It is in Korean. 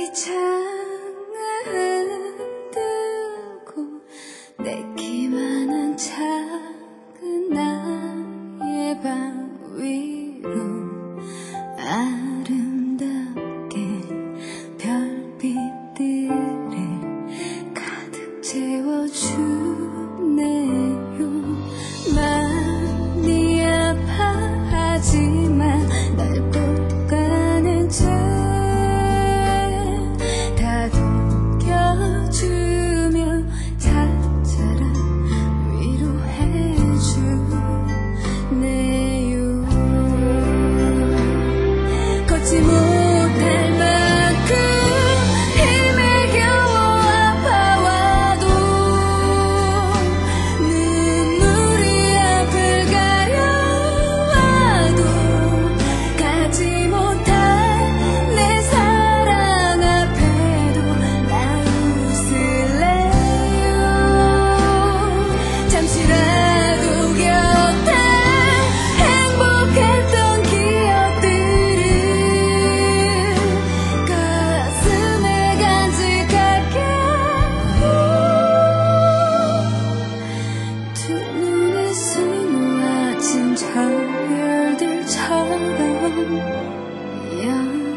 창을 들고 내키만한 작은 나의 방 위로 아름답게 별빛들을 가득 채워주네요. 많이 아파하지만 날 꼭 가는 죄 다독여주며 찾아라 위로해주네요. 걷지 못할 만큼 힘에 겨워 아파와도 눈물이 앞을 가려와도 가지 못할 내 사랑 앞에도 나 웃을래요. 잠시라도 곁에 행복했던 기억들을 가슴에 간직할게요. 두 눈에 숨어 아침 저별들처럼